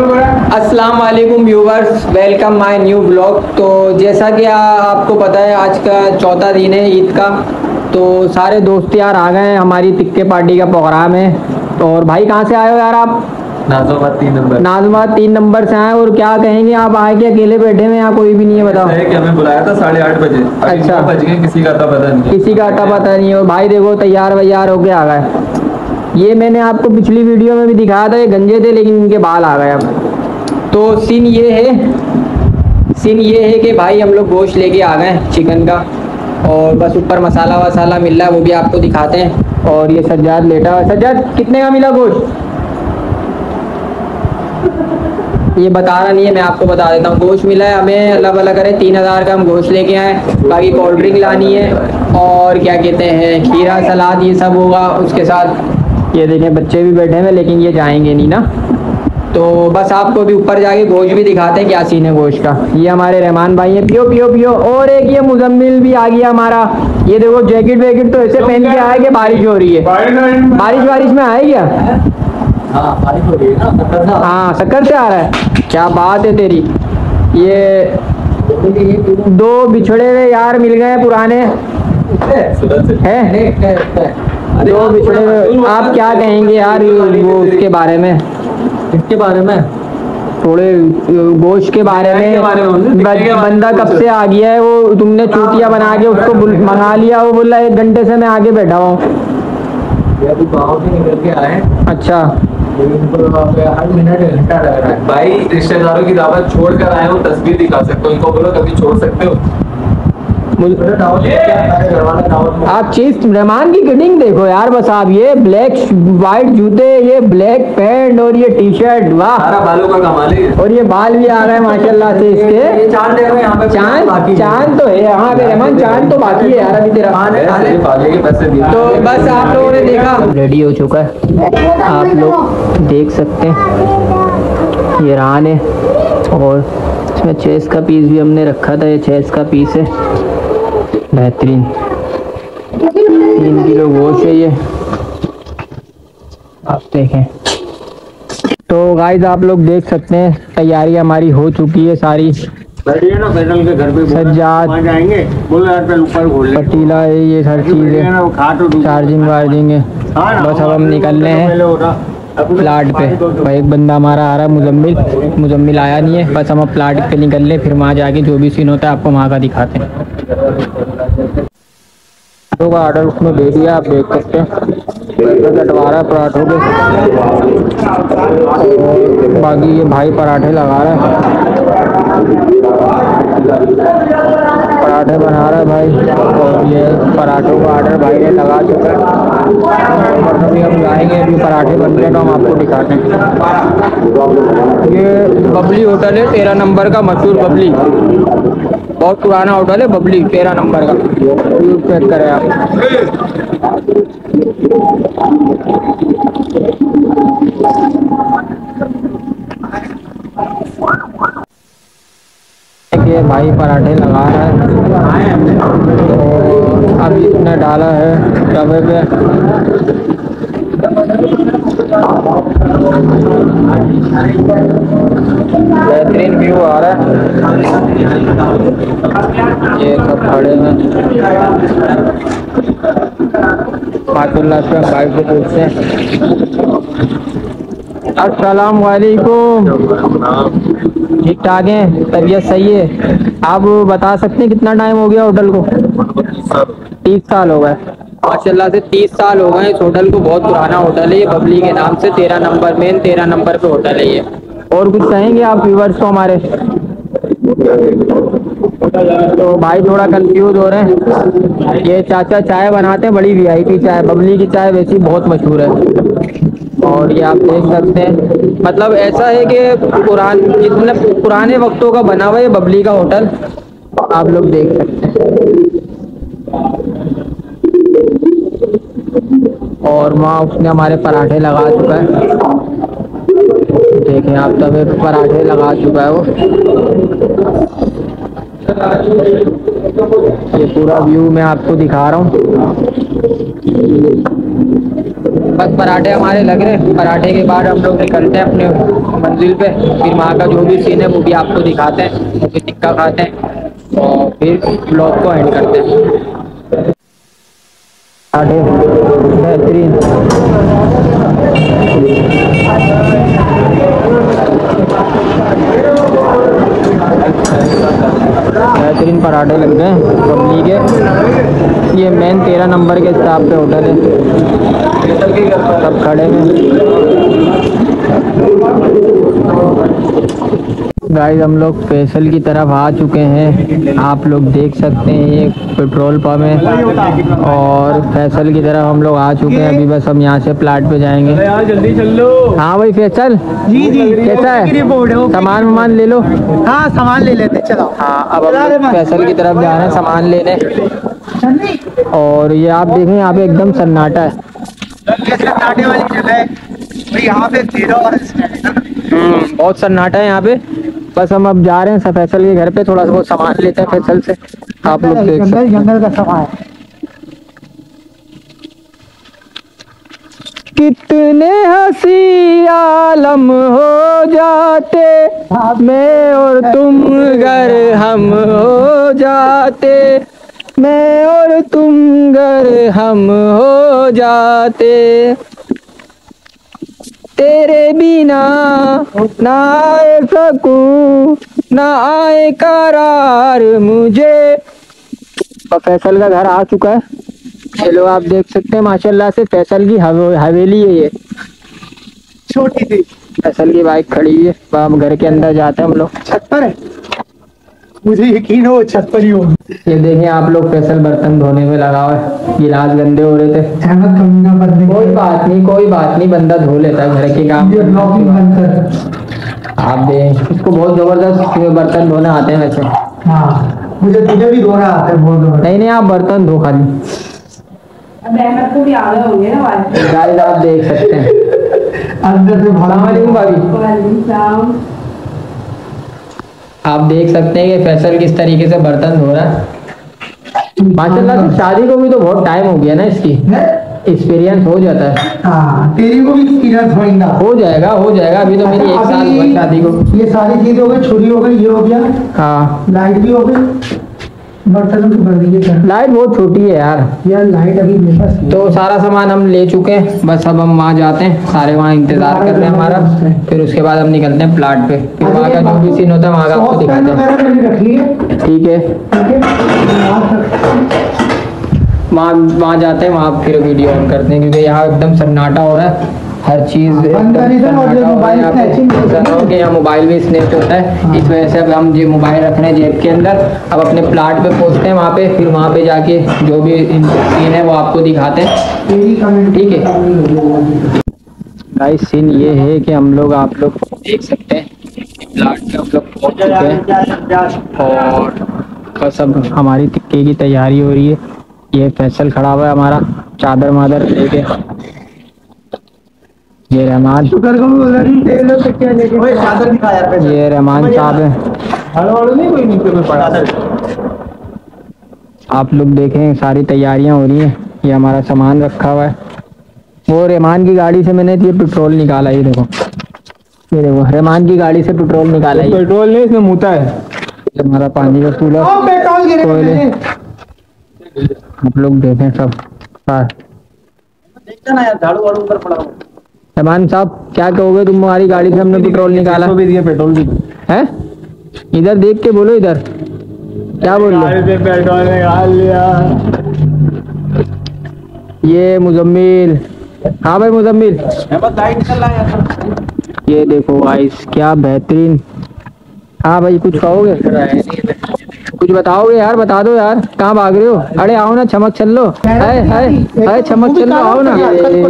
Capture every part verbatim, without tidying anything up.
अस्सलाम वालेकुम viewers, welcome my new blog. तो जैसा कि आ, आपको पता है आज का चौथा दिन है ईद का, तो सारे दोस्त यार आ गए हैं। हमारी टिक्के पार्टी का प्रोग्राम है। और भाई कहाँ से आए हो यार आप? नाज़िमाबाद तीन नंबर। नाज़िमाबाद तीन नंबर से आए। और क्या कहेंगे आप, आए के अकेले बैठे हुए यहाँ कोई भी नहीं है? बताओ। है कि हमें बुलाया था साढ़े आठ बजे। अच्छा, बज गए, किसी का अता पता नहीं। किसी का अता पता नहीं है। भाई देखो तैयार वैयार होके आ गए। ये मैंने आपको पिछली वीडियो में भी दिखाया था, ये गंजे थे लेकिन इनके बाल आ गए अब। तो सीन ये है सीन ये है कि भाई हम लोग गोश्त लेके आ गए चिकन का, और बस ऊपर मसाला वसाला मिल रहा है, वो भी आपको दिखाते हैं। और ये सज्जाद लेटा हुआ। सज्जाद कितने का मिला गोश्त? ये बता रहा नहीं है, मैं आपको बता देता हूँ। गोश्त मिला है हमें, अल्लाह भला करे, तीन हज़ार का हम गोश्त लेके आए। बाकी कोल्ड ड्रिंक लानी है और क्या कहते हैं खीरा सलाद ये सब होगा उसके साथ। ये देखें बच्चे भी बैठे हैं लेकिन ये जाएंगे नहीं ना। तो बस आपको भी ऊपर जाके गोश्त भी दिखाते हैं क्या सीन है गोश्त का। ये हमारे रहमान भाई हैं, पियो पियो पियो। और एक ये मुजम्मिल भी आ गया हमारा। ये देखो जैकेट वैकेट तो ऐसे पहन के आया कि बारिश हो रही है। बारिश बारिश में आए क्या? हाँ बारिश हो रही है ना। हाँ शक्कर से आ रहा है, क्या बात है तेरी। ये दो बिछड़े हुए यार मिल गए पुराने हैं, दो बिछड़े हुए। आप क्या कहेंगे यार वो उसके बारे में? इसके बारे में थोड़े गोश्त के बारे में। बंदा कब से आ गया है, वो तुमने चूतिया बना के उसको मंगा लिया, वो बोला एक घंटे से मैं आगे बैठा हूँ। गाँव से निकल के आए। अच्छा, हर मिनट घंटा लग रहा है। भाई रिश्तेदारों की दावत छोड़ कर आए हो, तस्वीर दिखा सकते हो, इनको बोलो कभी छोड़ सकते हो। आप चीज रहमान की कटिंग देखो यार बस आप। ये ब्लैक वाइट जूते, ये ब्लैक पैंट और ये टी शर्ट, वाह सारा बालों का कमाल है। और ये बाल भी आ गए माशाल्लाह से इसके। चांद देख रहे हैं यहाँ पे, चांद चांद तो है यहाँ पे रहमान, चांद तो बाकी है यार अभी तेरा। तो बस आप लोगों ने देखा, रेडी हो चुका है, आप लोग देख सकते हैं। ये रान है और इसमें चेस का पीस भी हमने रखा था। ये चेस का पीस है, बेहतरीन। तीन किलो गोश्त है ये, आप देखें। तो गाइस आप लोग देख सकते हैं तैयारी हमारी हो चुकी है सारी। बैठिए ना फैसल के घर पे, सज्जाद जाएंगे, बोलो यार पे ऊपर खोल पतीला है, ये हर चीज़ है, चार्जिंग वार्जिंग है। बस अब हम निकलने हैं प्लाट पे। भाई एक बंदा हमारा आ रहा है, मुजम्मिल मुजम्मिल आया नहीं है। बस हम अब प्लाट पे निकल ले, फिर वहाँ जाके जो भी सीन होता है आपको वहाँ का दिखाते हैं। तो का ऑर्डर उसमें दे दिया, आप देख सकते हैं कटवा रहा है पराठों के। और बाकी ये भाई पराठे लगा रहा है, पराठे बना रहा है भाई। और ये पराठों का ऑर्डर भाई ने लगा चुका है। अभी हम जाएंगे, अभी पराठे बन गए तो हम आपको दिखाते हैं। ये बबली होटल है, तेरह नंबर का मशहूर बबली, बहुत पुराना होटल है बबली, तेरह नंबर का। व्यू चेक करें आप। ये भाई पराठे लगा रहा है और अभी इसने डाला है तवे पे। बेहतरीन व्यू आ रहा है। ये सब खड़े हैं माशाल्लाह से। भाई को पूछते हैं अस्सलाम वालेकुम, ठीक ठाक है, तबीयत सही है? आप बता सकते हैं कितना टाइम हो गया होटल को? तीस साल हो गए माशाल्लाह से, तीस साल हो गए इस होटल को। बहुत पुराना होटल है ये, बबली के नाम से, तेरह नंबर मेन तेरह नंबर पे होटल है ये। और कुछ कहेंगे आप व्यूवर्स को हमारे? तो भाई थोड़ा कंफ्यूज हो रहे हैं। ये चाचा चाय बनाते हैं, बड़ी वीआईपी चाय, बबली की चाय वैसी बहुत मशहूर है। और ये आप देख सकते हैं, मतलब ऐसा है कि पुरान जितने पुराने वक्तों का बना हुआ है बबली का होटल, आप लोग देख सकते हैं। और वहाँ उसने हमारे पराठे लगा चुका है, देखें आप, तवे पे पराठे लगा चुका है वो। ये पूरा व्यू मैं आपको दिखा रहा हूँ। बस पराठे हमारे लग रहे हैं। पराठे के बाद हम लोग निकलते हैं अपने मंजिल पे, फिर वहाँ का जो भी सीन है वो भी आपको दिखाते हैं, फिर टिक्का खाते हैं और फिर ब्लॉग को एंड करते हैं। पराठे बेहतरीन, बेहतरीन पराठे लग गए बबली के। ये मेन तेरह नंबर के स्टाफ पे होटल है, सब खड़े हैं। गाइस हम लोग फैसल की तरफ आ चुके हैं, आप लोग देख सकते हैं ये पेट्रोल पंप है और फैसल की तरफ हम लोग आ चुके हैं। अभी बस हम यहाँ से प्लाट पे जाएंगे। जल्दी चल लो। हाँ भाई फैसल जी जी कैसा है? सामान वामान ले लो। हाँ सामान ले लेते चलो। हाँ अब हम लोग फैसल की तरफ जा रहे हैं सामान लेने। और ये आप देखें यहाँ पे एकदम सन्नाटा है, ये सन्नाटे वाली जगह है भाई, यहाँ पे जीरो और बहुत सन्नाटा है यहाँ पे। बस हम अब जा रहे हैं फैसल के घर पे, थोड़ा सा बहुत सामान लेते हैं फैसल से। आप लोग देख सकते हैं जंगल का सामान। कितने हंसी आलम हो जाते, मैं और तुम गर हम हो जाते, मैं और तुम गर हम हो जाते, तेरे बिना ना आए सकूं ना आए करार मुझे। और फैसल का घर आ चुका है, चलो आप देख सकते हैं माशाल्लाह से फैसल की हवेली है ये, छोटी सी फैसल की बाइक खड़ी है। अब घर के अंदर जाते हैं हम लोग। छत पर है, मुझे यकीन हो छत पर ही हो। ये देखें आप लोग फैसल बर्तन धोने में लगा हुआ है, गिलास गंदे हो रहे थे। अहमद कमीना बंदे, कोई बात नहीं कोई बात नहीं, बंदा धो लेता है घर के काम। आप देख इसको बहुत जबरदस्त बर्तन धोने आते हैं वैसे। हाँ मुझे तुझे भी धोना आता है बहुत। नहीं नहीं आप बर्तन धो खाली, अहमद को भी आ गए होंगे ना गाइस आप देख सकते हैं। अंदर से अस्सलाम भाभी, वालेकुम। आप देख सकते हैं कि फैसल किस तरीके से बर्तन धो रहा है। माशाल्लाह से शादी को भी तो बहुत टाइम हो गया ना, इसकी एक्सपीरियंस हो जाता है। हाँ तेरी को भी एक्सपीरियंस होगा, हो जाएगा हो जाएगा, अभी तो मेरी एक साल हुआ शादी को। ये सारी चीजें हो गई, छुरी हो गई, ये हो गया, हाँ लाइट भी हो गई, बर्तनों की भर दीजिए। लाइट बहुत छोटी है यार, यार लाइट अभी मेरे पास नहीं है। तो सारा सामान हम ले चुके हैं, बस अब हम वहाँ जाते हैं, सारे वहाँ इंतजार कर रहे हैं हमारा। फिर उसके बाद हम निकलते हैं प्लाट पे, फिर वहाँ का जो भी सीन होता है वहाँ का आपको दिखाते हैं। ठीक है वहाँ वहाँ जाते हैं, वहाँ फिर वीडियो ऑन करते हैं, क्योंकि यहाँ एकदम सन्नाटा हो रहा है, हर चीज यहाँ मोबाइल भी स्नैप होता है। इस वजह से अब हम जो मोबाइल रख रहे हैं जेब के अंदर, अब अपने प्लाट पे पहुँचते हैं वहाँ पे, फिर वहाँ पे जाके जो भी सीन है वो आपको दिखाते हैं। ठीक है गाइस सीन ये है कि हम लोग आप लोग देख सकते हैं प्लाट पे हम लोग पहुँच चुके हैं और बस अब हमारी टिक्के की तैयारी हो रही है। ये फैसल खड़ा हुआ है हमारा चादर मादर लेके, ये रहमान, ये रहमान साहब है। आप लोग देखें सारी तैयारियां हो रही हैं, ये हमारा सामान रखा हुआ है। वो रहमान की गाड़ी से मैंने ये पेट्रोल निकाला, ये देखो ये देखो रहमान की गाड़ी से पेट्रोल निकाला, पेट्रोल नहीं इसमें मुता है। हमारा पानी का कूलर, आप लोग देखें सब। रहमान साहब क्या कहोगे, तुम्हारी गाड़ी से हमने पेट्रोल निकाला भी दिया, पेट्रोल भी है। इधर देख के बोलो, इधर क्या बोल रहे, पेट्रोल निकाल लिया। ये मुजम्मिल, हाँ भाई मुजम्मिल, ये देखो गाइस क्या बेहतरीन। हाँ भाई कुछ कहोगे, कुछ बताओगे यार, बता दो यार, कहाँ भाग रहे हो? अरे आओ ना, चमक चल लो, है है है चमक चल लो, आओ ना।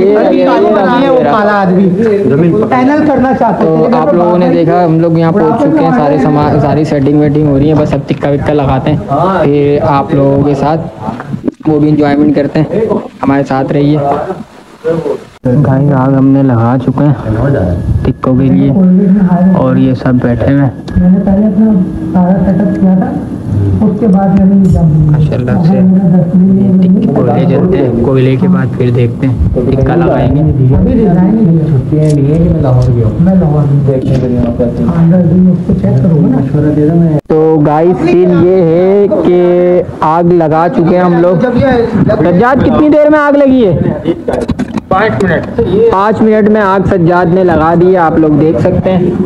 पैनल करना चाहते तो आप लोगों ने देखा हम लोग यहाँ पहुँच चुके हैं, सारे सामान सारी सेटिंग वेटिंग हो रही है, बस अब टिक्का विक्का लगाते हैं, फिर आप लोगों के साथ वो भी इंजॉयमेंट करते हैं, हमारे साथ रहिए। गाइस आग हमने लगा चुके हैं टिक्कों के लिए और ये सब बैठे हुए हैं। मैंने पहले अपना सारा सेटअप किया था, उसके बाद माशाल्लाह से टिक्के कोयले जलते हैं, कोयले के बाद फिर देखते हैं टिक्का लगाएंगे। तो गाइस सीन ये है कि आग लगा चुके हैं हम लोग। सज्जाद कितनी देर में आग लगी है? पाँच मिनट पाँच मिनट में आग सज्जाद ने लगा दी है, आप लोग देख सकते हैं।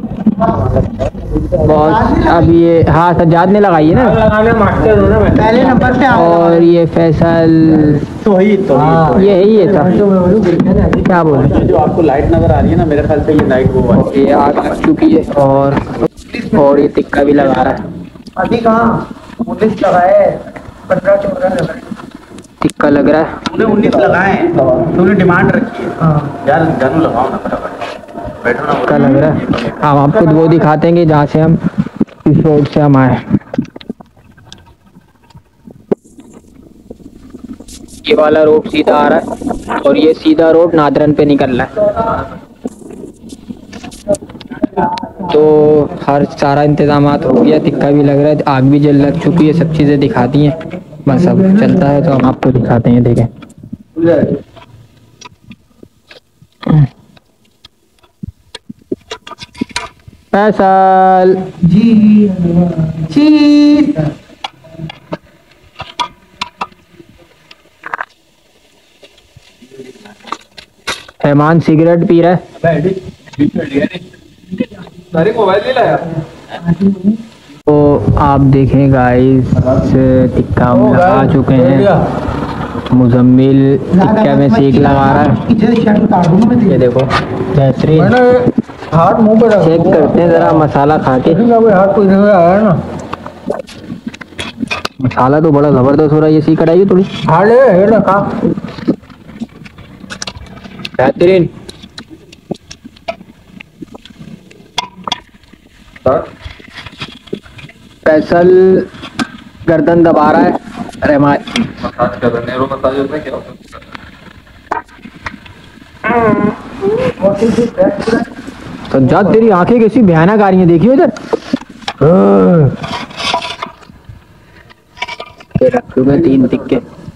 बहुत अब ये हाँ सज्जाद ने लगाई है ना पहले नंबर पे और ये फैसल तो ही तो ये है ये था क्या बोले जो आपको लाइट नजर आ रही है ना, मेरे ख्याल से ये लाइट वो है। ये आग लग चुकी है और और ये टिक्का भी लगा रहा है। अभी कहाँ उन्नीस लगाए, पंद्रह चौदह लगाए, टिक्का लग रहा है। तूने उन्नीस लगाए तूने डिमांड रखी है यार, जानू लगाओ ना बराबर, बैठो ना। टिक्का लग रहा है। हम आपको वो दिखाते हैं कि जहाँ से हम इस रोड से हम आए। ये वाला रोड सीधा आ रहा है और ये सीधा रोड नादरन पे निकल रहा है। तो हर सारा इंतजामात हो गया, टिक्का भी लग रहा है, आग भी जल लग चुकी है, सब चीज़ें दिखाती हैं। बस अब चलता है तो हम आपको दिखाते हैं। देखें फैसल जी चीज रहमान सिगरेट पी रहा है। सारी मोबाइल ले लाया। तो आप देखें गाइस टिक्का हम लगा चुके हैं। मुजम्मिल टिक्का में सेक लगा रहा है। ये देखो बेहतरीन। हाथ मुंह पे चेक करते हैं जरा मसाला खा के। हाथ कोई आया ना, मसाला तो बड़ा जबरदस्त हो रहा है। ये सी कढ़ाई थोड़ी हाथ ले रखा बेहतरीन। फैसल गर्दन दबा रहा है। रहमान मसाज कर रहे हैं, रो मसाज होता है क्या होता है? तो जा तेरी आंखें कैसी भयानक आ रही हैं, देखियो इधर। ये रखे हुए तीन टिक्के।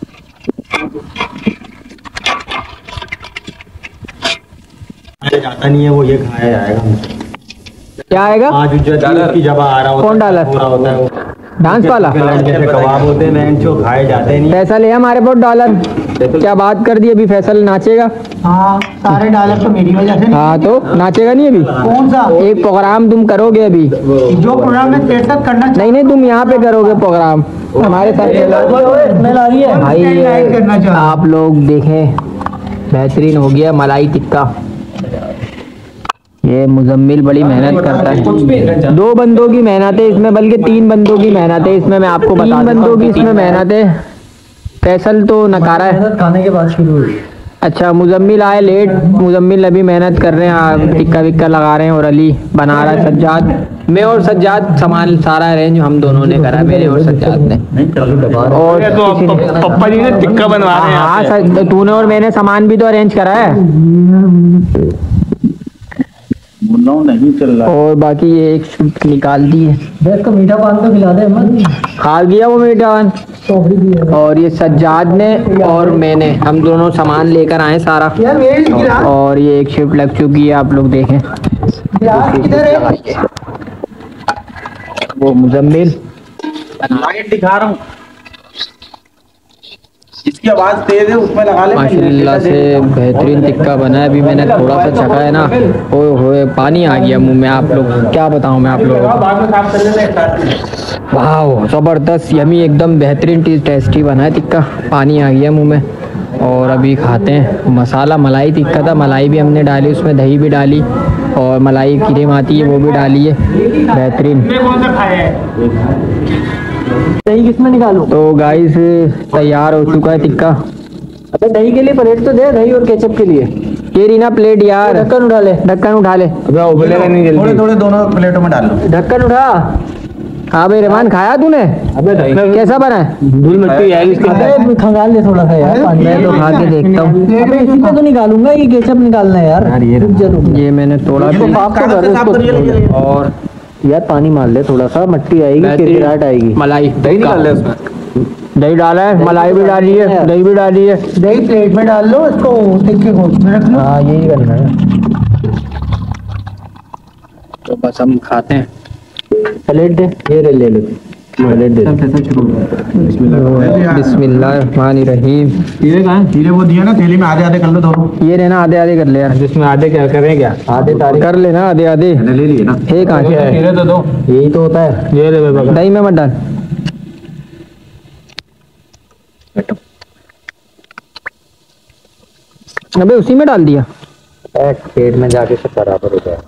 जाता नहीं है वो, ये खाया जाएगा। क्या आएगा? आज जो की जब आ रहा होता कौन डाला? हो रहा होता है वो डांस वाला जैसे कबाब होते हैं जो खाए जाते नहीं। फैसल है हमारे पास डॉलर। क्या बात कर दी, अभी फैसल नाचेगा। हाँ सारे डॉलर तो मेरी वजह से। हाँ तो नाचेगा नहीं अभी। कौन सा? एक प्रोग्राम तुम करोगे अभी। जो प्रोग्राम में तेरे साथ करना नहीं नहीं तुम यहाँ पे करोगे प्रोग्राम हमारे साथ। स्मेल आ रही है भाई ये करना चाह आप लोग देखें बेहतरीन हो गया मलाई टिक्का। ये मुजम्मिल बड़ी मेहनत करता है। दो बंदों की मेहनत है इसमें, बल्कि तीन बंदों की मेहनत है इसमें। मैं आपको बता तीन बंदों की इसमें मेहनत है। फैसल तो नकारा है। खाने के बाद शुरू हुई। अच्छा मुजम्मिल आए लेट। मुजम्मिल अभी मेहनत कर रहे हैं, टिक्का विक्का लगा रहे हैं और अली बना रहा है। सज्जाद मैं और सज्जाद सामान सारा अरेंज हम दोनों ने करा, मेरे और सज्जाद ने। और किसी ने- पप्पा जी ने टिक्का बनवा रहे हैं। हाँ सच- तूने और मैंने सामान भी तो अरेंज करा है। नहीं चल रहा। और बाकी ये एक शिफ्ट निकाल दी है। देख को मीठा पान तो खिला दे मत। खा गया वो मीठा पान। टोकरी भी है और ये सज्जाद ने और मैंने हम दोनों सामान लेकर आए सारा। यार मेरी गिलास और ये एक शिफ्ट लग चुकी है, आप लोग देखें। गिलास किधर है? वो मुजम्मिल लाइट दिखा रहा हूँ, इसकी आवाज तेज है, उसमें लगा ले। माशाल्लाह से बेहतरीन टिक्का बना है। अभी मैंने थोड़ा सा चखा है ना, ओए होए पानी आ गया मुंह में। आप लोग क्या बताऊं मैं आप लोगों को। बाद में साफ कर लेना। वाह जबरदस्त यमी एकदम बेहतरीन टेस्टी बना है टिक्का। पानी आ गया मुंह में। और अभी खाते हैं। मसाला मलाई टिक्का था, मलाई भी हमने डाली, उसमें दही भी डाली और मलाई क्रीम आती है वो भी डाली है। बेहतरीन। कौन सा खाया है? दही किसमें निकालूं? तो गाइस तैयार हो चुका है टिक्का। अबे दही के लिए प्लेट तो दे, दही और केचप के लिए। ये रीना प्लेट यार। ढक्कन उठा ले। ढक्कन उठा ले। थोड़े थोड़े दोनों प्लेटों में डाल लो। ढक्कन उठा। हाँ भाई रहमान खाया तूने? कैसा बना है? धूल मिट्टी है इसके अबे खंगाल ले थोड़ा सा यार पानी। मैं तो खा के देखता हूँ। अबे इसी पे तो निकालूंगा, ये केचप निकालना है यार। यार ये रुक जा रुक जा। ये मैंने थोड़ा ये तो सा साफ कर, इसको साफ कर, ये ले, ये ले। और यार पानी मार ले थोड़ा सा, मट्टी आएगी, किरकिराहट आएगी। मलाई दही निकाल ले उसमें। दही डाला है, मलाई भी डाली है, दही भी डाली है। दही प्लेट में डाल लो, इसको टिक्के को रख लो। हाँ यही करना है। तो बस हम खाते हैं। प्लेट दे, ये ले ले लो प्लेट दे। बिस्मिल्लाहिर्रहमानिर्रहीम। हीरे कहाँ है? हीरे वो दिया ना थैली में, आधे आधे कर लो दोनों। ये रहना आधे आधे कर ले यार, जिसमें आधे क्या करें क्या? आधे तारीख कर लेना आधे आधे। ले लिए ना। है कहाँ से? हीरे तो दो। यही तो होता है। ये ले बाबा। दही में मत डाल। अबे उसी में डाल दिया। पेट में जाके सब बराबर हो जाए।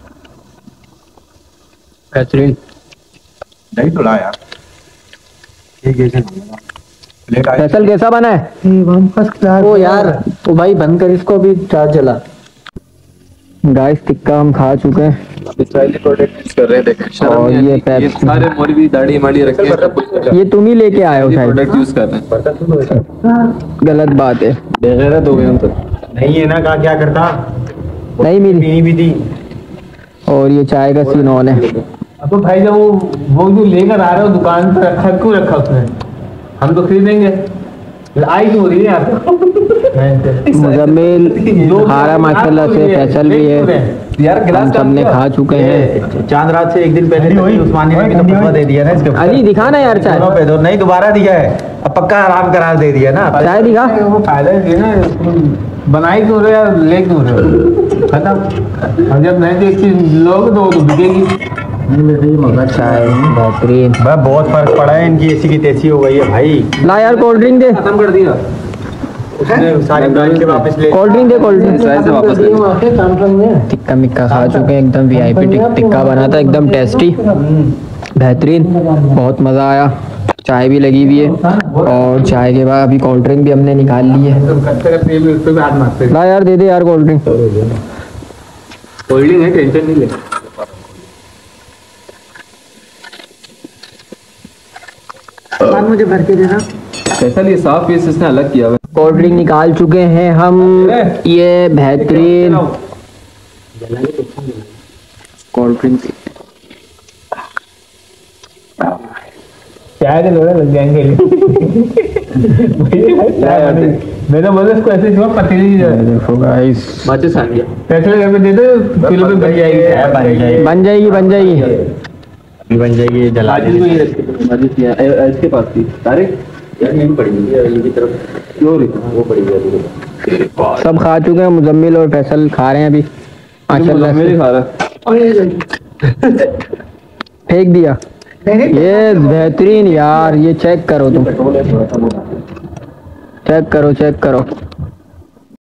बेहतरीन। दही तो ला यार। ठीक है प्लेट आई। फैसल कैसा बना है? First class. ओ यार तो भाई बंद कर इसको, अभी चार्ज चला। गाइस टिक्का हम खा चुके हैं इसराइली प्रोडक्ट यूज कर रहे हैं, देखें शर्म और नहीं ये आती। ये पेप्सी। सारे मौलवी दाढ़ी माड़ी रखे हैं, सब कुछ कर रहे हैं। ये तुम ही लेके आए हो शायद। प्रोडक्ट यूज कर रहे हैं। गलत बात है। बेगैरत हो गए हम तो। नहीं है ना, कहा क्या करता? नहीं मिली। पीनी भी थी। और ये चाय का सीन ऑन है। अब तो भाई जब वो वो जो लेकर आ रहे हो दुकान पर रखा क्यों रखा उसने? हम तो खरीदेंगे। आई क्यों रही है यार? मुजम्मिल हारा माशाल्लाह से, फैसल भी है, यार हम गिलास सबने खा चुके हैं। चांद रात से एक दिन पहले तक उस्मानी ने भी तो फतवा दे दिया ना इसके ऊपर। अली दिखाना यार चाय। दोनों पे दो नहीं, दोबारा दिया है। अब पक्का आराम करार दे दिया ना। चाय दिखा। वो फायदा ही है ना, बनाई क्यों रहे यार, ले क्यों रहे हो? खत्म। और जब नहीं देखती लोग तो वो तो बिकेगी। चाय बेहतरीन। भाई बहुत फर्क पड़ा है, इनकी ऐसी की तैसी हो गई है भाई। ला यार कोल्ड ड्रिंक दे। खत्म कर दिया। उसने सारी ब्रांड के वापस ले। कोल्ड ड्रिंक दे, कोल्ड ड्रिंक। इसराइल से वापस ले। टिक्का मिक्का खा चुके हैं, एकदम वीआईपी टिक्का बना था, एकदम टेस्टी बेहतरीन, बहुत मज़ा आया। चाय भी लगी हुई है और चाय के बाद अभी कोल्ड ड्रिंक भी हमने निकाल ली है। करते करते ये भी उस पे भी हाथ मारते हैं। ला यार दे दे यार कोल्ड ड्रिंक। कोल्ड ड्रिंक है, टेंशन नहीं ले। मुझे भर के देना। कैसा ये साफ पीस इसने अलग किया हुआ है। कोल्ड ड्रिंक निकाल चुके हैं हम, ये बेहतरीन कोल्ड ड्रिंक। चाय के लोड़े लग जाएंगे। मेरा बोले इसको ऐसे जो पतीली देखो गाइस, माचिस आ गया। पैसे करके दे दो, किलो पे बन जाएगी। बन जाएगी बन जाएगी बन जाएगी। जला माचिस को ये रखी थी, माचिस यहाँ ए- इसके पास थी। तारिक यार यहीं पड़ी हुई है, इनकी तरफ क्यों रही वो पड़ी हुई है। सब खा चुके हैं, मुजम्मिल और फैसल खा रहे हैं अभी माशाल्लाह से। मेरे खा रहा फेंक दिया। ये बेहतरीन यार, ये चेक करो तुम, चेक करो चेक करो।